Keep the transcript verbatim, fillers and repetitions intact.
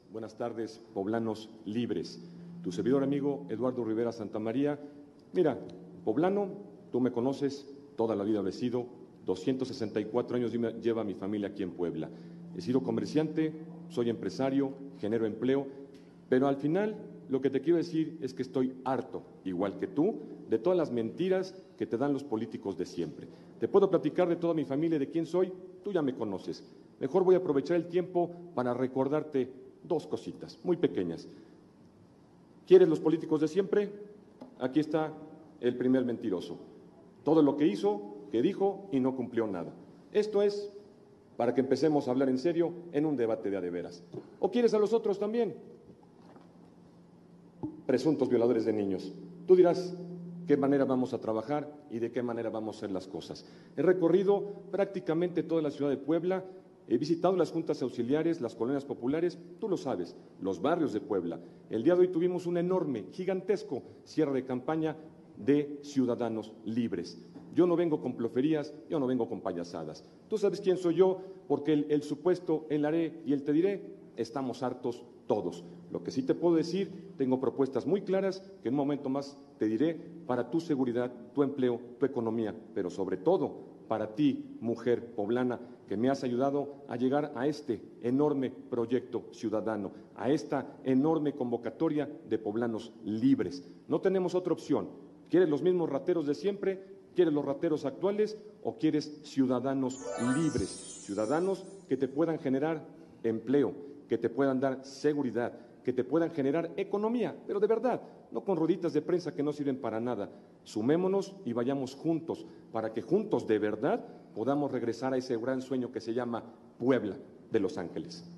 buenas tardes, poblanos libres. Tu servidor amigo Eduardo Rivera Santamaría. Mira, poblano, tú me conoces, toda la vida lo he sido, doscientos sesenta y cuatro años lleva mi familia aquí en Puebla. He sido comerciante, soy empresario, genero empleo, pero al final lo que te quiero decir es que estoy harto, igual que tú, de todas las mentiras que te dan los políticos de siempre. Te puedo platicar de toda mi familia, de quién soy, tú ya me conoces. Mejor voy a aprovechar el tiempo para recordarte dos cositas muy pequeñas. ¿Quieres los políticos de siempre? Aquí está el primer mentiroso. Todo lo que hizo, que dijo y no cumplió nada. Esto es para que empecemos a hablar en serio en un debate de a de veras. ¿O quieres a los otros también? Presuntos violadores de niños. Tú dirás qué manera vamos a trabajar y de qué manera vamos a hacer las cosas. He recorrido prácticamente toda la ciudad de Puebla, he visitado las juntas auxiliares, las colonias populares, tú lo sabes, los barrios de Puebla. El día de hoy tuvimos un enorme, gigantesco cierre de campaña de ciudadanos libres. Yo no vengo con ploferías, yo no vengo con payasadas. Tú sabes quién soy yo, porque el, el supuesto el haré y el te diré, estamos hartos todos. Lo que sí te puedo decir, tengo propuestas muy claras que en un momento más te diré para tu seguridad, tu empleo, tu economía, pero sobre todo para ti, mujer poblana, que me has ayudado a llegar a este enorme proyecto ciudadano, a esta enorme convocatoria de poblanos libres. No tenemos otra opción. ¿Quieres los mismos rateros de siempre? ¿Quieres los rateros actuales o quieres ciudadanos libres? Ciudadanos que te puedan generar empleo, que te puedan dar seguridad, que te puedan generar economía, pero de verdad, no con rueditas de prensa que no sirven para nada. Sumémonos y vayamos juntos, para que juntos de verdad podamos regresar a ese gran sueño que se llama Puebla de Los Ángeles.